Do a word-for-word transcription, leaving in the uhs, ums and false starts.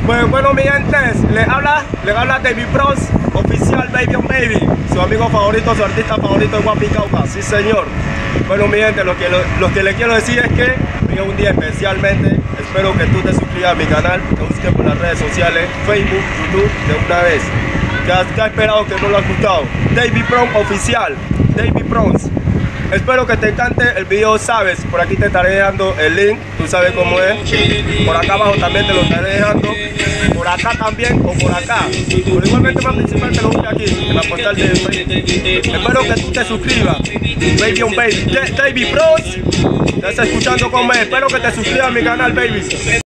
Pues bueno, mi gente, le habla, le habla David Bronx, oficial Baby on Baby, su amigo favorito, su artista favorito de Guapi Cauca, sí señor. Bueno, mi gente, lo que, lo, lo que le quiero decir es que hoy es un día especialmente. Espero que tú te suscribas a mi canal, te busques por las redes sociales, Facebook, YouTube, de una vez. ¿Qué has, qué has esperado que no lo has gustado? David Bronx oficial, David Bronx. Espero que te encante el video, sabes, por aquí te estaré dejando el link, tú sabes cómo es. Por acá abajo también te lo estaré dejando, por acá también o por acá. Pero igualmente más principal te lo busque aquí, en la postal de Facebook. Espero que tú te suscribas, Baby on Baby, David Bronx. Estás escuchando cómo es, espero que te suscribas a mi canal, baby.